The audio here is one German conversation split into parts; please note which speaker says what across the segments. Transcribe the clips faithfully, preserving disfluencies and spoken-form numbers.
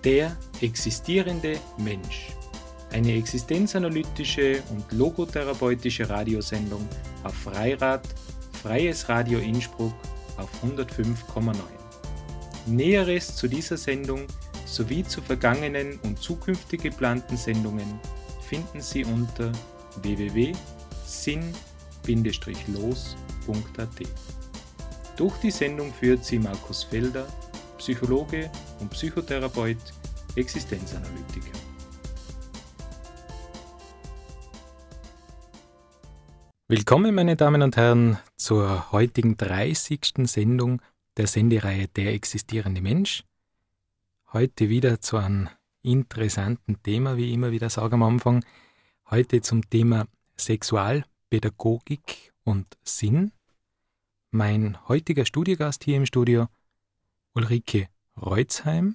Speaker 1: Der existierende Mensch. Eine existenzanalytische und logotherapeutische Radiosendung auf Freirad, Freies Radio Innsbruck auf hundertfünf Komma neun. Näheres zu dieser Sendung sowie zu vergangenen und zukünftig geplanten Sendungen finden Sie unter w w w punkt sinn Bindestrich los punkt a t. Durch die Sendung führt Sie Markus Felder, Psychologe und Psychotherapeut, Existenzanalytiker. Willkommen, meine Damen und Herren, zur heutigen dreißigsten Sendung der Sendereihe Der existierende Mensch. Heute wieder zu einem interessanten Thema, wie ich immer wieder sage am Anfang. Heute zum Thema Sexualpädagogik und Sinn. Mein heutiger Studiogast hier im Studio, Ulrike Reutzheim,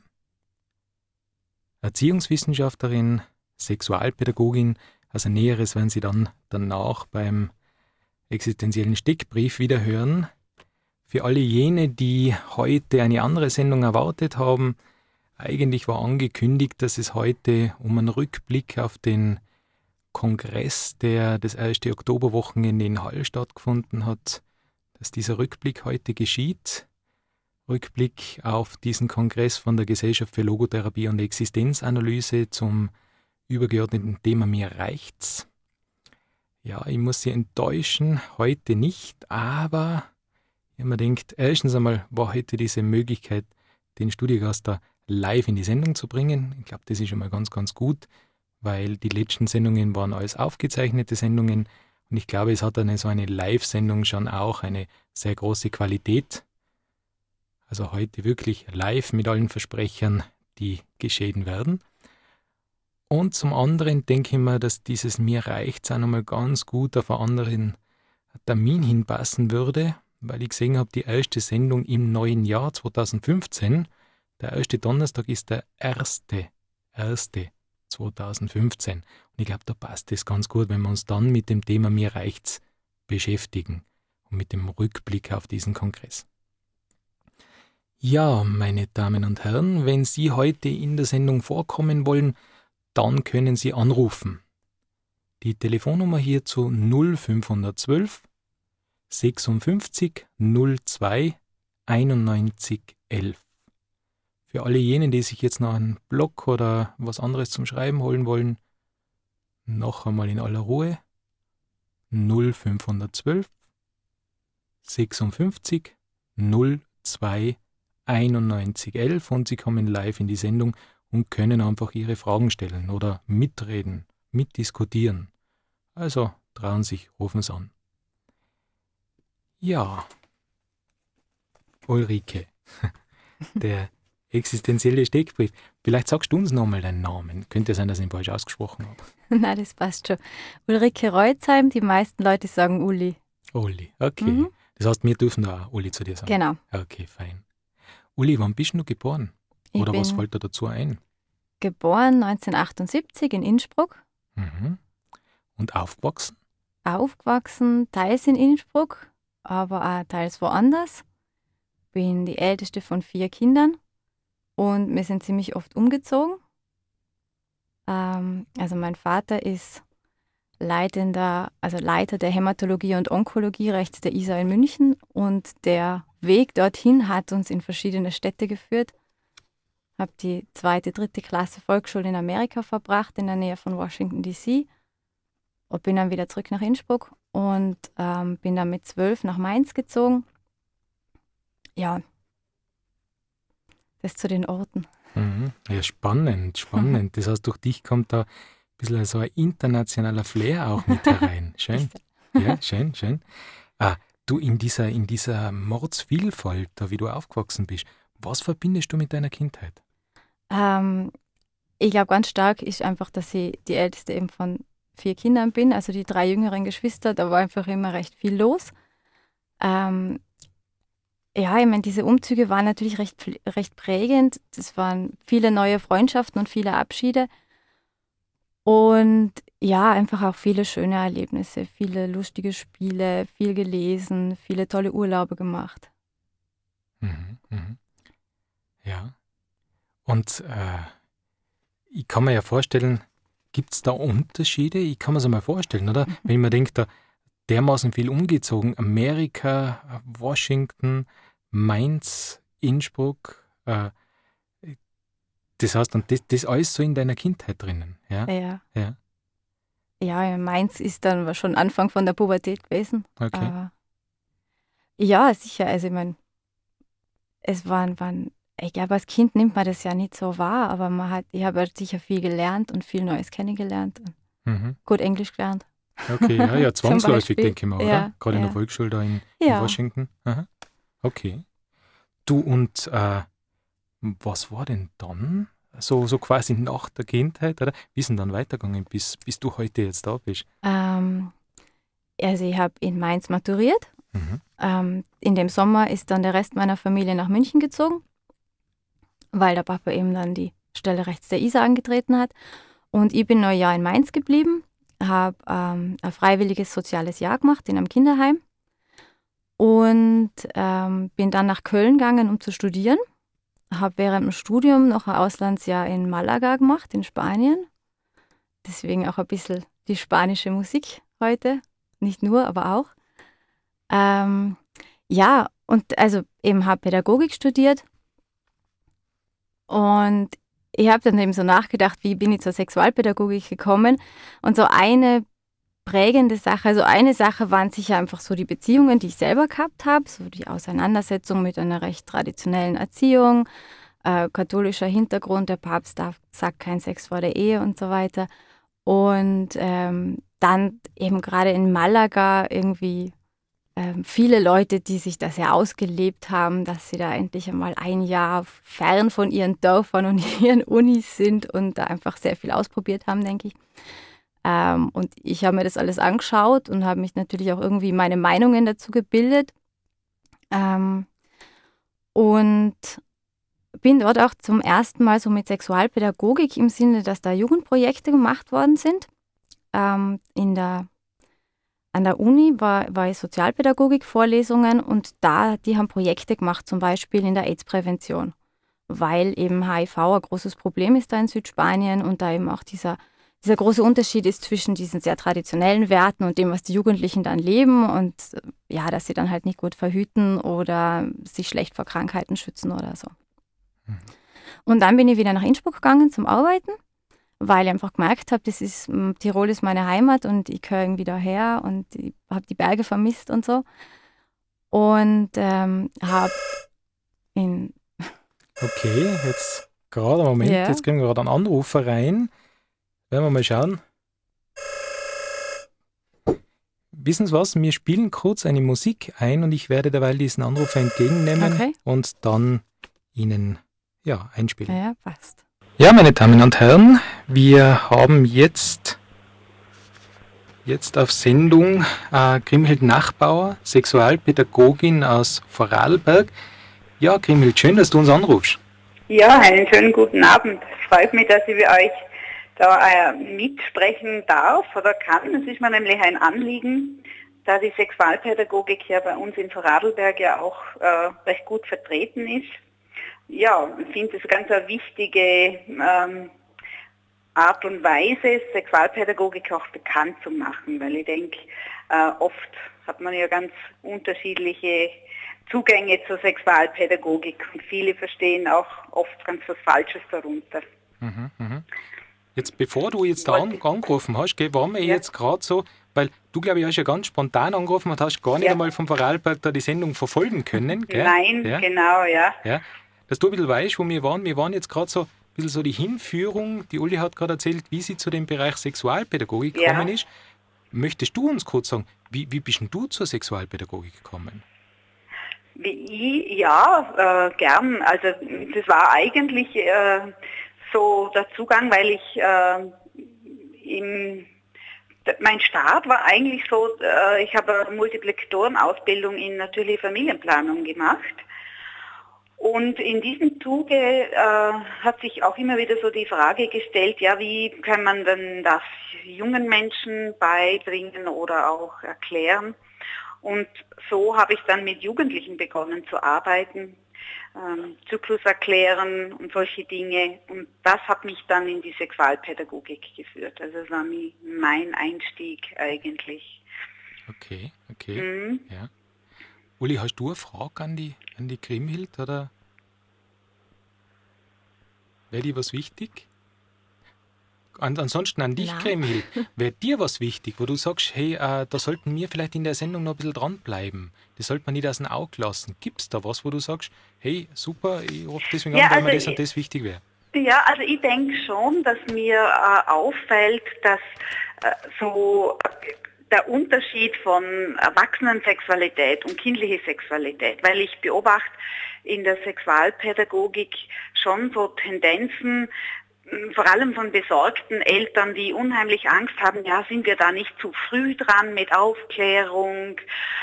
Speaker 1: Erziehungswissenschaftlerin, Sexualpädagogin. Also Näheres werden Sie dann danach beim existenziellen Steckbrief wieder hören. Für alle jene, die heute eine andere Sendung erwartet haben, eigentlich war angekündigt, dass es heute um einen Rückblick auf den Kongress, der das erste Oktoberwochenende in Hall stattgefunden hat, dass dieser Rückblick heute geschieht. Rückblick auf diesen Kongress von der Gesellschaft für Logotherapie und Existenzanalyse zum übergeordneten Thema Mir reicht's. Ja, ich muss Sie enttäuschen, heute nicht, aber ich habe mir gedacht, erstens einmal war heute diese Möglichkeit, den Studiogast da live in die Sendung zu bringen. Ich glaube, das ist schon mal ganz, ganz gut, weil die letzten Sendungen waren alles aufgezeichnete Sendungen und ich glaube, es hat eine so eine Live-Sendung schon auch eine sehr große Qualität. Also heute wirklich live mit allen Versprechern, die geschehen werden. Und zum anderen denke ich mir, dass dieses Mir reicht's auch nochmal ganz gut auf einen anderen Termin hinpassen würde, weil ich gesehen habe, die erste Sendung im neuen Jahr zweitausendfünfzehn, der erste Donnerstag ist der erste, erste zweitausendfünfzehn. Und ich glaube, da passt es ganz gut, wenn wir uns dann mit dem Thema Mir reicht's beschäftigen und mit dem Rückblick auf diesen Kongress. Ja, meine Damen und Herren, wenn Sie heute in der Sendung vorkommen wollen, dann können Sie anrufen. Die Telefonnummer hierzu null fünf eins zwei sechsundfünfzig null zwei einundneunzig elf. Für alle jenen, die sich jetzt noch einen Blog oder was anderes zum Schreiben holen wollen, noch einmal in aller Ruhe null fünf eins zwei sechsundfünfzig null zwei einundneunzig elf und Sie kommen live in die Sendung und können einfach Ihre Fragen stellen oder mitreden, mitdiskutieren. Also trauen sich, rufen Sie an. Ja, Ulrike, der existenzielle Steckbrief. Vielleicht sagst du uns nochmal deinen Namen. Könnte sein, dass ich ihn falsch ausgesprochen habe.
Speaker 2: Nein, das passt schon. Ulrike Reutzheim, die meisten Leute sagen Uli.
Speaker 1: Uli, okay. Mhm. Das heißt, wir dürfen da auch Uli zu dir sagen.
Speaker 2: Genau.
Speaker 1: Okay, fein. Uli, wann bist du geboren?
Speaker 2: Ich
Speaker 1: Oder
Speaker 2: bin
Speaker 1: was fällt dir dazu ein?
Speaker 2: Geboren neunzehnhundertachtundsiebzig in Innsbruck.
Speaker 1: Mhm. Und aufgewachsen?
Speaker 2: Aufgewachsen, teils in Innsbruck, aber auch teils woanders. Bin die älteste von vier Kindern und wir sind ziemlich oft umgezogen. Ähm, also mein Vater ist leitender, also Leiter der Hämatologie und Onkologie rechts der I S A in München und der Weg dorthin hat uns in verschiedene Städte geführt. Habe die zweite, dritte Klasse Volksschule in Amerika verbracht, in der Nähe von Washington D C und bin dann wieder zurück nach Innsbruck und ähm, bin dann mit zwölf nach Mainz gezogen. Ja, das zu den Orten.
Speaker 1: Mhm. Ja, spannend, spannend. Das heißt, durch dich kommt da ein bisschen so ein internationaler Flair auch mit herein. Schön. Ja, schön, schön. Ah, du, in dieser, in dieser Mordsvielfalt, da wie du aufgewachsen bist, was verbindest du mit deiner Kindheit?
Speaker 2: Ähm, ich glaube, ganz stark ist einfach, dass ich die älteste eben von vier Kindern bin, also die drei jüngeren Geschwister, da war einfach immer recht viel los. Ähm, ja, ich meine, diese Umzüge waren natürlich recht, recht prägend. Das waren viele neue Freundschaften und viele Abschiede. Und ja, einfach auch viele schöne Erlebnisse, viele lustige Spiele, viel gelesen, viele tolle Urlaube gemacht.
Speaker 1: Mhm, mhm. Ja. Und äh, ich kann mir ja vorstellen, gibt es da Unterschiede? Ich kann mir es mal vorstellen, oder? Wenn ich mir denke, da dermaßen viel umgezogen. Amerika, Washington, Mainz, Innsbruck. Äh, das heißt, und das, das alles so in deiner Kindheit drinnen. Ja,
Speaker 2: Ja.
Speaker 1: ja,
Speaker 2: Ja, Mainz ist dann schon Anfang von der Pubertät gewesen.
Speaker 1: okay.
Speaker 2: Aber ja, sicher. Also ich meine, es waren, waren, ich glaube, als Kind nimmt man das ja nicht so wahr, aber man hat, ich habe halt sicher viel gelernt und viel Neues kennengelernt und
Speaker 1: Mhm.
Speaker 2: gut Englisch gelernt.
Speaker 1: Okay, ja, ja,
Speaker 2: Zum
Speaker 1: zwangsläufig,
Speaker 2: Beispiel.
Speaker 1: denke ich mal, oder?
Speaker 2: Ja,
Speaker 1: Gerade in der
Speaker 2: ja.
Speaker 1: Volksschule da in, in
Speaker 2: Ja.
Speaker 1: Washington. Aha. Okay. Du, und äh, was war denn dann? So, so quasi nach der Kindheit, oder? Wie ist denn dann weitergegangen, bis, bis du heute jetzt da bist?
Speaker 2: Ähm, also ich habe in Mainz maturiert.
Speaker 1: Mhm.
Speaker 2: Ähm, in dem Sommer ist dann der Rest meiner Familie nach München gezogen, weil der Papa eben dann die Stelle rechts der Isar angetreten hat. Und ich bin noch ein Jahr in Mainz geblieben, habe ähm, ein freiwilliges soziales Jahr gemacht in einem Kinderheim und ähm, bin dann nach Köln gegangen, um zu studieren. Habe während dem Studium noch ein Auslandsjahr in Malaga gemacht, in Spanien. Deswegen auch ein bisschen die spanische Musik heute. Nicht nur, aber auch. Ähm, ja, und also eben habe Pädagogik studiert und ich habe dann eben so nachgedacht, wie bin ich zur Sexualpädagogik gekommen. Und so eine prägende Sache, also eine Sache waren sicher einfach so die Beziehungen, die ich selber gehabt habe, so die Auseinandersetzung mit einer recht traditionellen Erziehung, äh, katholischer Hintergrund, der Papst darf, sagt kein Sex vor der Ehe und so weiter. Und ähm, dann eben gerade in Malaga irgendwie ähm, viele Leute, die sich das ja ausgelebt haben, dass sie da endlich einmal ein Jahr fern von ihren Dörfern und ihren Unis sind und da einfach sehr viel ausprobiert haben, denke ich. Ähm, und ich habe mir das alles angeschaut und habe mich natürlich auch irgendwie meine Meinungen dazu gebildet. Ähm, und bin dort auch zum ersten Mal so mit Sexualpädagogik im Sinne, dass da Jugendprojekte gemacht worden sind. Ähm, in der, an der Uni war, war ich Sozialpädagogik-Vorlesungen und da, die haben Projekte gemacht, zum Beispiel in der AIDS-Prävention, weil eben H I V ein großes Problem ist da in Südspanien und da eben auch dieser, dieser große Unterschied ist zwischen diesen sehr traditionellen Werten und dem, was die Jugendlichen dann leben und ja, dass sie dann halt nicht gut verhüten oder sich schlecht vor Krankheiten schützen oder so.
Speaker 1: Mhm.
Speaker 2: Und dann bin ich wieder nach Innsbruck gegangen zum Arbeiten, weil ich einfach gemerkt habe, das ist, Tirol ist meine Heimat und ich gehöre irgendwie daher und ich habe die Berge vermisst und so. Und ähm, habe in...
Speaker 1: Okay, jetzt gerade, Moment,
Speaker 2: Ja,
Speaker 1: jetzt kriegen wir gerade einen Anrufer rein. Werden wir mal schauen. Wissen Sie was? Wir spielen kurz eine Musik ein und ich werde derweil diesen Anrufer entgegennehmen
Speaker 2: okay.
Speaker 1: und dann Ihnen ja, einspielen.
Speaker 2: Ja, passt.
Speaker 1: Ja, meine Damen und Herren, wir haben jetzt, jetzt auf Sendung äh, Grimhild Nachbauer, Sexualpädagogin aus Vorarlberg. Ja, Grimhild, schön, dass du uns anrufst.
Speaker 3: Ja, einen schönen guten Abend. Es freut mich, dass ich bei euch da äh, mitsprechen darf oder kann. Es ist mir nämlich ein Anliegen, da die Sexualpädagogik hier bei uns in Vorarlberg ja auch äh, recht gut vertreten ist. Ja, ich finde es ganz eine wichtige ähm, Art und Weise, Sexualpädagogik auch bekannt zu machen, weil ich denke, äh, oft hat man ja ganz unterschiedliche Zugänge zur Sexualpädagogik und viele verstehen auch oft ganz was Falsches darunter.
Speaker 1: Mhm, mhm. Jetzt, bevor du jetzt da an, angerufen hast, gell, waren wir
Speaker 3: Ja.
Speaker 1: jetzt gerade so, weil du, glaube ich, hast ja ganz spontan angerufen und hast gar nicht
Speaker 3: Ja.
Speaker 1: einmal vom Vorarlberg da die Sendung verfolgen können. Gell?
Speaker 3: Nein,
Speaker 1: Ja.
Speaker 3: genau, ja.
Speaker 1: Ja. Dass du ein bisschen weißt, wo wir waren. Wir waren jetzt gerade so ein bisschen so die Hinführung, die Uli hat gerade erzählt, wie sie zu dem Bereich Sexualpädagogik
Speaker 3: Ja.
Speaker 1: gekommen ist. Möchtest du uns kurz sagen, wie, wie bist denn du zur Sexualpädagogik gekommen?
Speaker 3: Wie ich, ja, äh, gern. Also das war eigentlich äh, so der Zugang, weil ich äh, im, mein Start war eigentlich so, äh, ich habe eine Multiplektorenausbildung in natürliche Familienplanung gemacht. Und in diesem Zuge äh, hat sich auch immer wieder so die Frage gestellt, ja, wie kann man denn das jungen Menschen beibringen oder auch erklären? Und so habe ich dann mit Jugendlichen begonnen zu arbeiten. ähm, Zyklus erklären und solche Dinge. Und das hat mich dann in die Sexualpädagogik geführt. Also das war mi- mein Einstieg eigentlich.
Speaker 1: Okay, okay.
Speaker 3: Mhm.
Speaker 1: Ja. Uli, hast du eine Frage an die, an die Kriemhild oder wäre dir was wichtig? An, ansonsten an dich,
Speaker 2: Nein.
Speaker 1: Kriemhild, wäre dir was wichtig, wo du sagst, hey, äh, da sollten wir vielleicht in der Sendung noch ein bisschen dranbleiben. Das sollte man nicht aus dem Auge lassen. Gibt es da was, wo du sagst, hey, super, ich rufe deswegen
Speaker 3: Ja,
Speaker 1: an, weil
Speaker 3: also
Speaker 1: mir das und
Speaker 3: ich-
Speaker 1: das wichtig wäre?
Speaker 3: Ja, also ich denke schon, dass mir äh, auffällt, dass äh, so äh, der Unterschied von Erwachsenensexualität und kindliche Sexualität, weil ich beobachte in der Sexualpädagogik schon so Tendenzen, mh, vor allem von besorgten Eltern, die unheimlich Angst haben, ja, sind wir da nicht zu früh dran mit Aufklärung?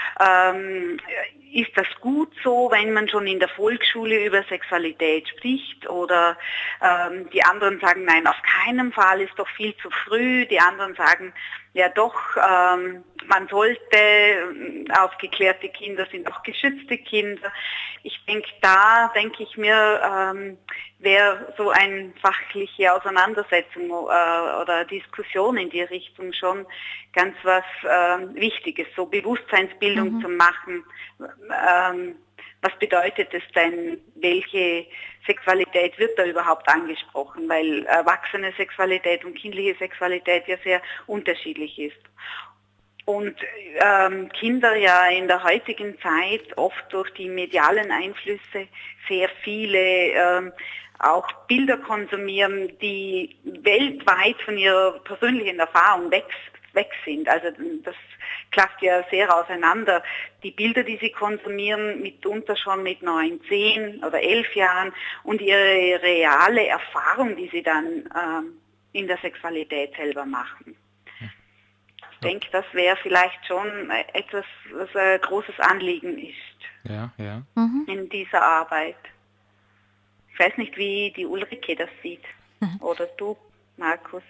Speaker 3: Ähm, ist das gut so, wenn man schon in der Volksschule über Sexualität spricht? Oder ähm, die anderen sagen, nein, auf keinen Fall, ist doch viel zu früh. Die anderen sagen, ja doch, ähm, man sollte, äh, aufgeklärte Kinder sind auch geschützte Kinder. Ich denke, da denke ich mir, ähm, wäre so eine fachliche Auseinandersetzung äh, oder Diskussion in die Richtung schon ganz was äh, Wichtiges, so Bewusstseinsbildung
Speaker 2: Mhm.
Speaker 3: zu machen. Ähm, was bedeutet es denn, welche Sexualität wird da überhaupt angesprochen, weil erwachsene Sexualität und kindliche Sexualität ja sehr unterschiedlich ist. Und ähm, Kinder ja in der heutigen Zeit oft durch die medialen Einflüsse sehr viele ähm, auch Bilder konsumieren, die weltweit von ihrer persönlichen Erfahrung weg, weg sind. Also das klafft ja sehr auseinander. Die Bilder, die sie konsumieren, mitunter schon mit neun, zehn oder elf Jahren und ihre reale Erfahrung, die sie dann ähm, in der Sexualität selber machen. Ich denke, das wäre vielleicht schon etwas, was ein großes Anliegen ist
Speaker 1: Ja, ja.
Speaker 2: Mhm.
Speaker 3: in dieser Arbeit. Ich weiß nicht, wie die Ulrike das sieht. Oder du, Markus.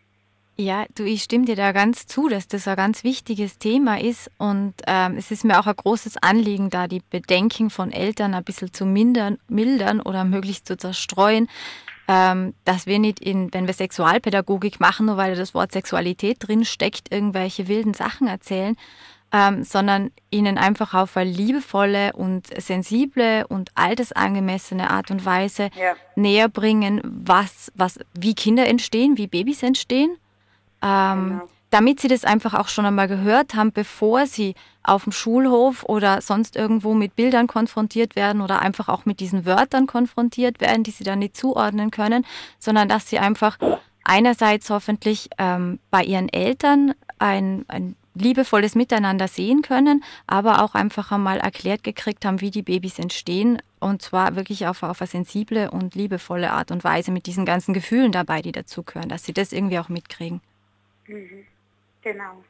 Speaker 2: Ja, du, ich stimme dir da ganz zu, dass das ein ganz wichtiges Thema ist und ähm, es ist mir auch ein großes Anliegen, da die Bedenken von Eltern ein bisschen zu mindern, mildern oder möglichst zu zerstreuen, ähm, dass wir nicht, in, wenn wir Sexualpädagogik machen, nur weil da das Wort Sexualität drin steckt, irgendwelche wilden Sachen erzählen, ähm, sondern ihnen einfach auf eine liebevolle und sensible und altersangemessene Art und Weise
Speaker 3: Ja.
Speaker 2: näher bringen, was, was, wie Kinder entstehen, wie Babys entstehen. Ähm,
Speaker 3: Genau.
Speaker 2: damit sie das einfach auch schon einmal gehört haben, bevor sie auf dem Schulhof oder sonst irgendwo mit Bildern konfrontiert werden oder einfach auch mit diesen Wörtern konfrontiert werden, die sie dann nicht zuordnen können, sondern dass sie einfach einerseits hoffentlich ähm, bei ihren Eltern ein, ein liebevolles Miteinander sehen können, aber auch einfach einmal erklärt gekriegt haben, wie die Babys entstehen und zwar wirklich auf, auf eine sensible und liebevolle Art und Weise mit diesen ganzen Gefühlen dabei, die dazugehören, dass sie das irgendwie auch mitkriegen.
Speaker 3: Mhm. Genau.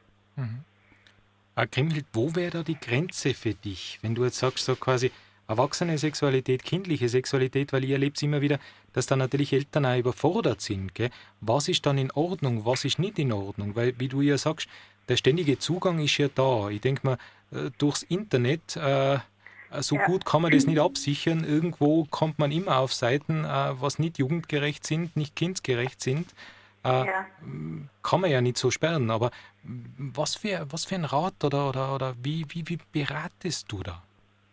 Speaker 1: Äh, Kriemhild, wo wäre da die Grenze für dich, wenn du jetzt sagst, so quasi erwachsene Sexualität, kindliche Sexualität, weil ich erlebe es immer wieder, dass da natürlich Eltern auch überfordert sind. Gell? Was ist dann in Ordnung, was ist nicht in Ordnung? Weil, wie du ja sagst, der ständige Zugang ist ja da. Ich denke mal, äh, durchs Internet, äh, so
Speaker 3: Ja.
Speaker 1: gut kann man das nicht absichern. Irgendwo kommt man immer auf Seiten, äh, was nicht jugendgerecht sind, nicht kindgerecht sind. Äh,
Speaker 3: Ja.
Speaker 1: kann man ja nicht so sperren, aber was für, was für ein Rat oder, oder, oder wie, wie, wie beratest du da?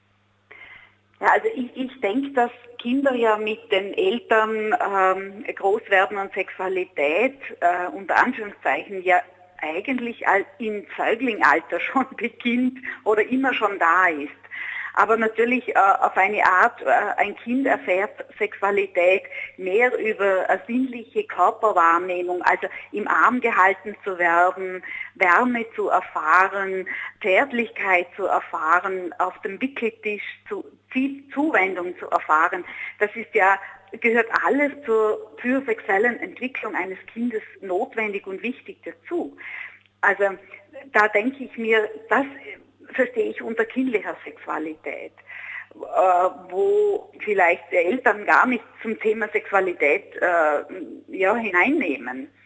Speaker 3: Ja, also ich, ich denke, dass Kinder ja mit den Eltern ähm, groß werden und Sexualität äh, unter Anführungszeichen ja eigentlich al- im Säuglingalter schon beginnt oder immer schon da ist. Aber natürlich äh, auf eine Art, äh, ein Kind erfährt Sexualität mehr über eine sinnliche Körperwahrnehmung, also im Arm gehalten zu werden, Wärme zu erfahren, Zärtlichkeit zu erfahren, auf dem Wickeltisch zu, Zuwendung zu erfahren. Das ist ja, gehört alles zur für sexuellen Entwicklung eines Kindes notwendig und wichtig dazu. Also da denke ich mir, das verstehe ich unter kindlicher Sexualität, äh, wo vielleicht die Eltern gar nicht zum Thema Sexualität äh, ja, hineinnehmen.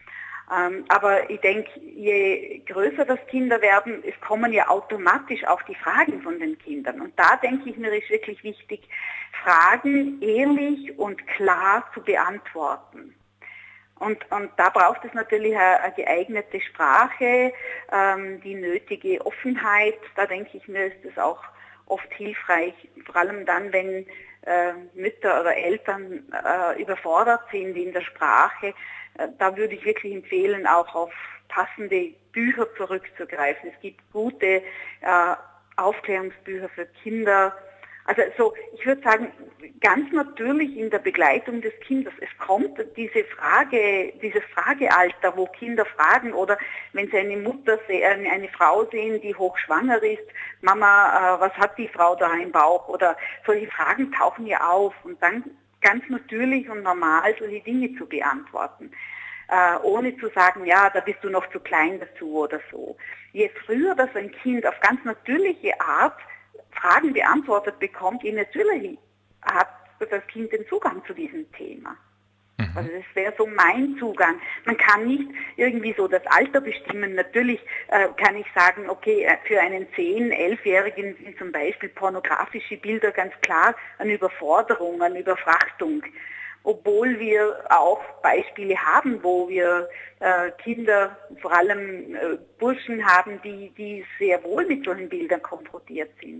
Speaker 3: Ähm, aber ich denke, je größer das Kinder werden, es kommen ja automatisch auch die Fragen von den Kindern. Und da denke ich mir, ist wirklich wichtig, Fragen ehrlich und klar zu beantworten. Und, und da braucht es natürlich eine, eine geeignete Sprache, ähm, die nötige Offenheit. Da denke ich mir, ist es auch oft hilfreich, vor allem dann, wenn äh, Mütter oder Eltern äh, überfordert sind in der Sprache. Äh, da würde ich wirklich empfehlen, auch auf passende Bücher zurückzugreifen. Es gibt gute äh, Aufklärungsbücher für Kinder. Also so, ich würde sagen, ganz natürlich in der Begleitung des Kindes. Es kommt diese Frage, dieses Fragealter, wo Kinder fragen, oder wenn sie eine Mutter sehen, eine Frau sehen, die hochschwanger ist, Mama, äh, was hat die Frau da im Bauch? Oder solche Fragen tauchen ja auf, und dann ganz natürlich und normal solche Dinge zu beantworten. Äh, ohne zu sagen, ja, da bist du noch zu klein dazu oder so. Je früher das ein Kind auf ganz natürliche Art Fragen beantwortet bekommt, je natürlich hat das Kind den Zugang zu diesem Thema. Mhm. Also das wäre so mein Zugang. Man kann nicht irgendwie so das Alter bestimmen. Natürlich äh, kann ich sagen, okay, für einen zehn-, elfjährigen sind zum Beispiel pornografische Bilder ganz klar eine Überforderung, eine Überfrachtung. Obwohl wir auch Beispiele haben, wo wir äh, Kinder, vor allem äh, Burschen haben, die, die sehr wohl mit solchen Bildern konfrontiert sind.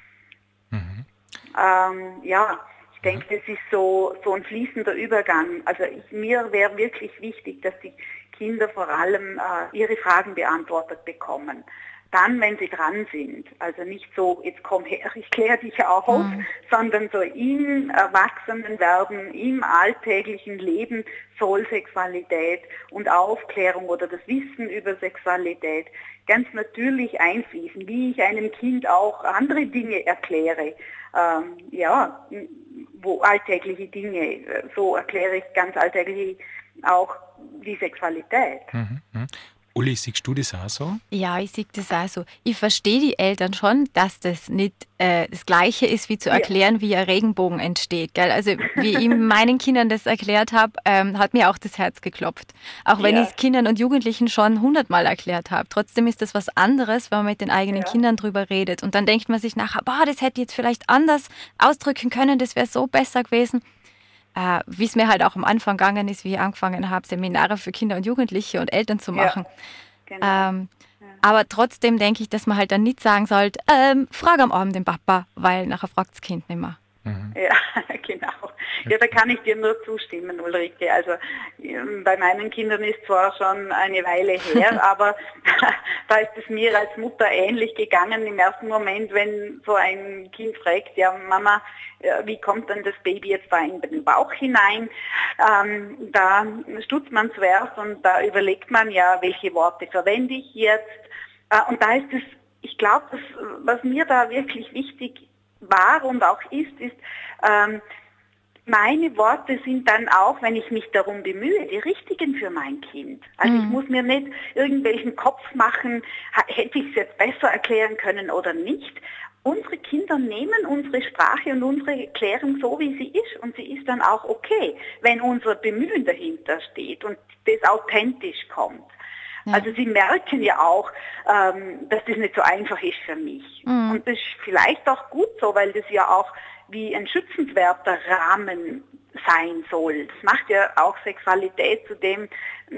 Speaker 3: Mhm. Ähm, ja, ich denke, es ist so, so ein fließender Übergang. Also ich, mir wäre wirklich wichtig, dass die Kinder vor allem äh, ihre Fragen beantwortet bekommen. Dann, wenn sie dran sind, also nicht so, jetzt komm her, ich kläre dich auf, mhm. sondern so im Erwachsenenwerden, im alltäglichen Leben soll Sexualität und Aufklärung oder das Wissen über Sexualität ganz natürlich einfließen, wie ich einem Kind auch andere Dinge erkläre, ähm, ja, wo alltägliche Dinge, so erkläre ich ganz alltäglich auch die Sexualität.
Speaker 1: Mhm. Uli, siehst du das auch so?
Speaker 2: Ja, ich sehe das auch so. Ich verstehe die Eltern schon, dass das nicht äh, das Gleiche ist, wie zu erklären, ja. wie ein Regenbogen entsteht. Gell? Also wie ich meinen Kindern das erklärt habe, ähm, hat mir auch das Herz geklopft. Auch wenn ja. ich es Kindern und Jugendlichen schon hundertmal erklärt habe. Trotzdem ist das was anderes, wenn man mit den eigenen ja. Kindern drüber redet. Und dann denkt man sich nachher, boah, das hätte ich jetzt vielleicht anders ausdrücken können, das wäre so besser gewesen. Äh, wie es mir halt auch am Anfang gegangen ist, wie ich angefangen habe, Seminare für Kinder und Jugendliche und Eltern zu machen. Ja, genau. ähm, ja. Aber trotzdem denke ich, dass man halt dann nicht sagen sollte, ähm, frag am Abend den Papa, weil nachher fragt das Kind nicht mehr.
Speaker 3: Mhm. Ja, genau. Ja, da kann ich dir nur zustimmen, Ulrike. Also bei meinen Kindern ist zwar schon eine Weile her, aber da ist es mir als Mutter ähnlich gegangen im ersten Moment, wenn so ein Kind fragt, ja Mama, wie kommt denn das Baby jetzt da in den Bauch hinein? Ähm, da stutzt man zuerst und da überlegt man ja, welche Worte verwende ich jetzt. Äh, und da ist es, ich glaube, was mir da wirklich wichtig war und auch ist, ist, ähm, meine Worte sind dann auch, wenn ich mich darum bemühe, die richtigen für mein Kind. Also mhm. ich muss mir nicht irgendwelchen Kopf machen, hätte ich es jetzt besser erklären können oder nicht. Unsere Kinder nehmen unsere Sprache und unsere Erklärung so, wie sie ist, und sie ist dann auch okay, wenn unser Bemühen dahinter steht und das authentisch kommt. Ja. Also sie merken ja auch, ähm, dass das nicht so einfach ist für mich. Mhm. Und das ist vielleicht auch gut so, weil das ja auch wie ein schützenswerter Rahmen sein soll. Das macht ja auch Sexualität zu dem,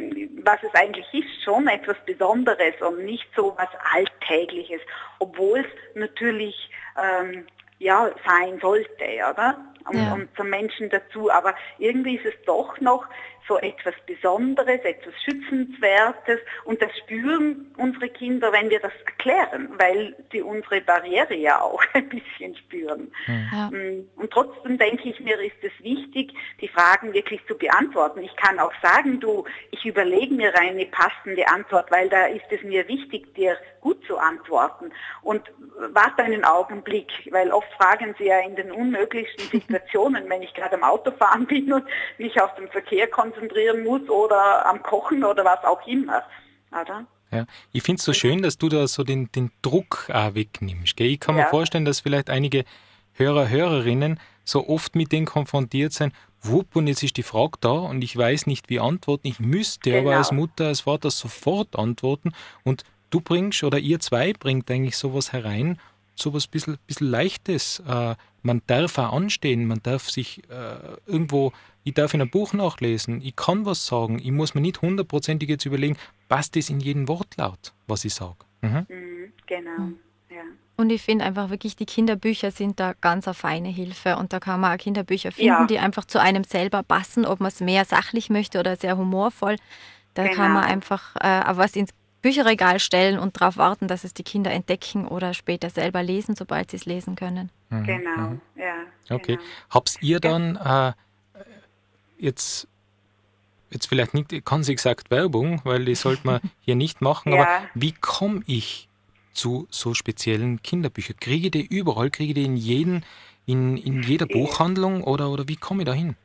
Speaker 3: was es eigentlich ist, schon etwas Besonderes und nicht so was Alltägliches, obwohl es natürlich ähm, ja sein sollte, oder? Und, ja. und zum Menschen dazu. Aber irgendwie ist es doch noch so etwas Besonderes, etwas Schützenswertes, und das spüren unsere Kinder, wenn wir das erklären, weil sie unsere Barriere ja auch ein bisschen spüren. Ja. Und trotzdem denke ich mir, ist es wichtig, die Fragen wirklich zu beantworten. Ich kann auch sagen, du, ich überlege mir eine passende Antwort, weil da ist es mir wichtig, dir gut zu antworten. Und warte einen Augenblick, weil oft fragen sie ja in den unmöglichsten Situationen, wenn ich gerade am Autofahren bin und mich auf den Verkehr konzentrieren muss oder am Kochen oder was auch immer. Oder?
Speaker 1: Ja, ich finde es so schön, dass du da so den, den Druck auch wegnimmst. Gell? Ich kann
Speaker 3: ja.
Speaker 1: mir vorstellen, dass vielleicht einige Hörer, Hörerinnen so oft mit denen konfrontiert sind, wupp, und jetzt ist die Frage da und ich weiß nicht, wie antworten. Ich müsste
Speaker 3: Genau.
Speaker 1: aber als Mutter, als Vater sofort antworten. Und du bringst, oder ihr zwei bringt eigentlich sowas herein, sowas ein bisschen, bisschen Leichtes. Äh, man darf auch anstehen, man darf sich äh, irgendwo, ich darf in einem Buch nachlesen, ich kann was sagen, ich muss mir nicht hundertprozentig jetzt überlegen, passt das in jeden Wortlaut, was ich sage. Mhm.
Speaker 3: Mhm, genau,
Speaker 2: Mhm.
Speaker 3: ja.
Speaker 2: Und ich finde einfach wirklich, die Kinderbücher sind da ganz eine feine Hilfe. Und da kann man auch Kinderbücher finden,
Speaker 3: Ja.
Speaker 2: die einfach zu einem selber passen, ob man es mehr sachlich möchte oder sehr humorvoll. Da kann man
Speaker 3: Genau.
Speaker 2: einfach äh, auch was ins Bücherregal stellen und darauf warten, dass es die Kinder entdecken oder später selber lesen, sobald sie es lesen können.
Speaker 1: Mhm.
Speaker 3: Genau,
Speaker 1: Mhm.
Speaker 3: ja.
Speaker 1: Okay.
Speaker 3: Genau.
Speaker 1: Habt ihr
Speaker 3: Ja.
Speaker 1: dann äh, jetzt, jetzt vielleicht nicht ganz exakt Werbung, weil die sollte man hier nicht machen, aber
Speaker 3: Ja.
Speaker 1: wie komme ich zu so speziellen Kinderbüchern? Kriege ich die überall? Kriege ich die in, jeden, in, in jeder
Speaker 3: Ja.
Speaker 1: Buchhandlung oder, oder wie komme ich da hin?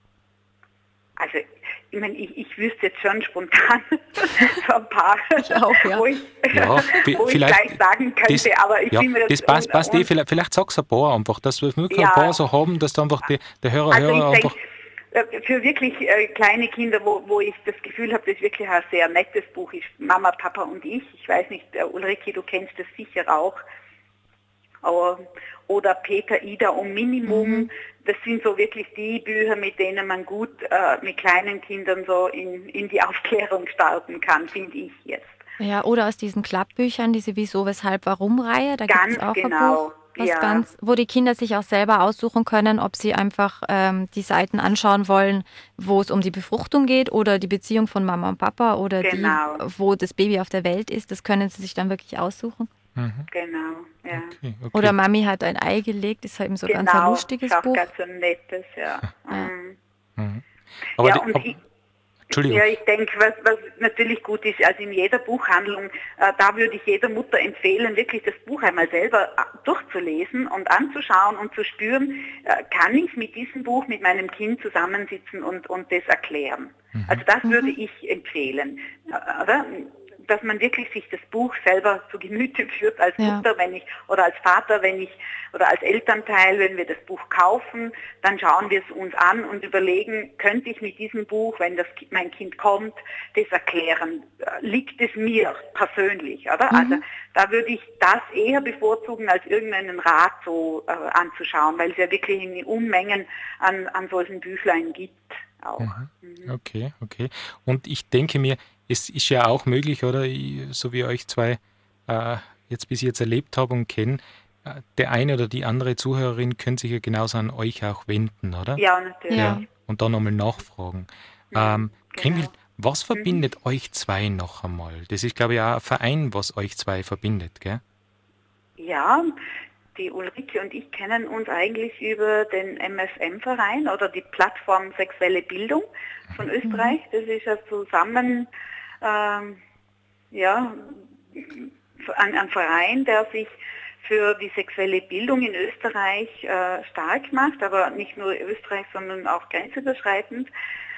Speaker 3: Also, ich meine, ich, ich wüsste jetzt schon spontan so ein paar,
Speaker 2: Ich auch, ja.
Speaker 3: wo ich,
Speaker 1: Ja, vi-
Speaker 3: wo ich
Speaker 1: vielleicht
Speaker 3: gleich sagen könnte,
Speaker 1: das,
Speaker 3: aber ich
Speaker 1: ja,
Speaker 3: bin mir
Speaker 1: das
Speaker 3: jetzt
Speaker 1: passt,
Speaker 3: un-
Speaker 1: passt eh.
Speaker 3: un-
Speaker 1: Vielleicht, vielleicht sag's ein paar einfach, dass wir wirklich
Speaker 3: Ja.
Speaker 1: ein paar so haben, dass da einfach die, der Hörer,
Speaker 3: Also
Speaker 1: Hörer
Speaker 3: ich
Speaker 1: einfach.
Speaker 3: denke, für wirklich äh, kleine Kinder, wo, wo ich das Gefühl habe, das ist wirklich ein sehr nettes Buch ist, Mama, Papa und ich. Ich weiß nicht, äh, Ulrike, du kennst das sicher auch. Aber, oder Peter, Ida und Minimum.
Speaker 2: Mhm.
Speaker 3: Das sind so wirklich die Bücher, mit denen man gut äh, mit kleinen Kindern so in, in die Aufklärung starten kann, finde ich jetzt.
Speaker 2: Ja, oder aus diesen Klappbüchern, diese Wieso, Weshalb, Warum-Reihe, da gibt es
Speaker 3: Ganz
Speaker 2: auch ein
Speaker 3: genau,
Speaker 2: Buch, was
Speaker 3: ja.
Speaker 2: ganz, wo die Kinder sich auch selber aussuchen können, ob sie einfach ähm, die Seiten anschauen wollen, wo es um die Befruchtung geht oder die Beziehung von Mama und Papa oder
Speaker 3: Genau.
Speaker 2: die, wo das Baby auf der Welt ist. Das können sie sich dann wirklich aussuchen.
Speaker 1: Mhm.
Speaker 3: Genau, ja.
Speaker 1: Okay, okay.
Speaker 2: Oder Mami hat ein Ei gelegt, ist halt eben so ganz ein
Speaker 3: Genau,
Speaker 2: lustiges
Speaker 3: ist auch
Speaker 2: Buch.
Speaker 3: ganz so ein nettes, ja.
Speaker 2: Ja.
Speaker 3: Mhm.
Speaker 1: Mhm. Aber
Speaker 3: Ja,
Speaker 1: die,
Speaker 3: und
Speaker 1: ab,
Speaker 3: ich,
Speaker 1: Entschuldigung.
Speaker 3: Ja, ich denke, was, was natürlich gut ist, also in jeder Buchhandlung, äh, da würde ich jeder Mutter empfehlen, wirklich das Buch einmal selber äh, durchzulesen und anzuschauen und zu spüren, äh, kann ich mit diesem Buch mit meinem Kind zusammensitzen und, und das erklären.
Speaker 1: Mhm.
Speaker 3: Also das würde ich empfehlen, äh, oder? Dass man wirklich sich das Buch selber zu Gemüte führt als
Speaker 2: Ja.
Speaker 3: Mutter, wenn ich, oder als Vater, wenn ich, oder als Elternteil, wenn wir das Buch kaufen, dann schauen wir es uns an und überlegen, könnte ich mit diesem Buch, wenn das Ki- mein Kind kommt, das erklären? Äh, Liegt es mir persönlich, oder?
Speaker 2: Mhm.
Speaker 3: Also da würde ich das eher bevorzugen, als irgendeinen Rat so äh, anzuschauen, weil es ja wirklich in Unmengen an, an solchen Büchlein gibt auch.
Speaker 1: Mhm. Okay, okay. Und ich denke mir, es ist ja auch möglich, oder, ich- so wie euch zwei äh, jetzt bis jetzt erlebt habe und kenne, äh, der eine oder die andere Zuhörerin könnte sich ja genauso an euch auch wenden, oder?
Speaker 3: Ja, natürlich.
Speaker 2: Ja.
Speaker 1: Und dann nochmal nachfragen.
Speaker 3: Mhm,
Speaker 1: Ähm,
Speaker 3: genau.
Speaker 1: Kriemhild, was verbindet euch zwei noch einmal? Das ist, glaube ich, auch ein Verein, was euch zwei verbindet, gell?
Speaker 3: Ja, die Ulrike und ich kennen uns eigentlich über den M S M-Verein oder die Plattform Sexuelle Bildung von Österreich. Das ist ein Zusammen, ähm, ja, ein, ein Verein, der sich für die sexuelle Bildung in Österreich äh, stark macht, aber nicht nur Österreich, sondern auch grenzüberschreitend.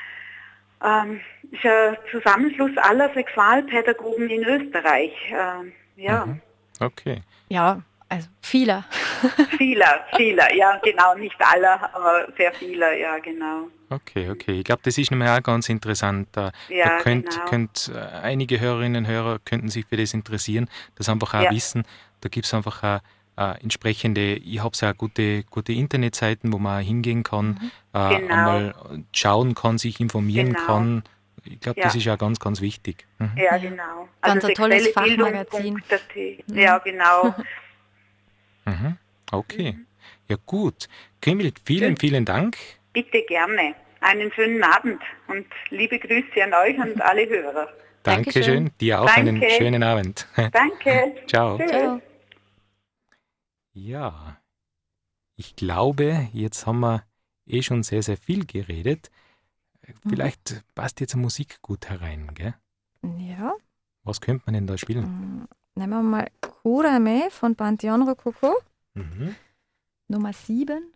Speaker 3: Ähm, ist ein Zusammenschluss aller Sexualpädagogen in Österreich. Ähm, ja.
Speaker 1: Mhm. Okay.
Speaker 2: Ja, also vieler.
Speaker 3: Vieler, vieler, ja genau, nicht aller, aber sehr vieler, ja genau.
Speaker 1: Okay, okay. Ich glaube, das ist nämlich auch ganz interessant. Da,
Speaker 3: Ja,
Speaker 1: da könnt,
Speaker 3: genau.
Speaker 1: könnt, äh, einige Hörerinnen und Hörer könnten sich für das interessieren, das einfach auch
Speaker 3: Ja.
Speaker 1: wissen. Da gibt es einfach auch äh, entsprechende, ich habe ja auch gute, gute Internetseiten, wo man auch hingehen kann, äh,
Speaker 3: Genau.
Speaker 1: einmal schauen kann, sich informieren
Speaker 3: Genau.
Speaker 1: kann. Ich glaube, das
Speaker 3: Ja.
Speaker 1: ist ja ganz, ganz wichtig. Mhm.
Speaker 3: Ja,
Speaker 2: Ja.
Speaker 3: genau.
Speaker 2: Ganz ein tolles
Speaker 3: sexuelle Bildung
Speaker 2: Fachmagazin.
Speaker 3: Punkt a t. Ja, genau.
Speaker 1: Mhm. Okay. Ja gut. Kriemhild, vielen,
Speaker 3: Schön.
Speaker 1: vielen Dank.
Speaker 3: Bitte gerne. Einen schönen Abend und liebe Grüße an euch und alle Hörer.
Speaker 1: Dankeschön.
Speaker 2: Dankeschön.
Speaker 1: Dir auch einen
Speaker 3: Danke.
Speaker 1: schönen Abend.
Speaker 3: Danke.
Speaker 1: Ciao.
Speaker 3: Tschüss.
Speaker 2: Ciao.
Speaker 1: Ja, ich glaube, jetzt haben wir eh schon sehr, sehr viel geredet. Vielleicht passt jetzt Musik gut herein, gell?
Speaker 2: Ja.
Speaker 1: Was könnte man denn da spielen?
Speaker 2: Mm, Nehmen wir mal Kurame von Pantheon Rococo,
Speaker 1: Mhm.
Speaker 2: Nummer sieben.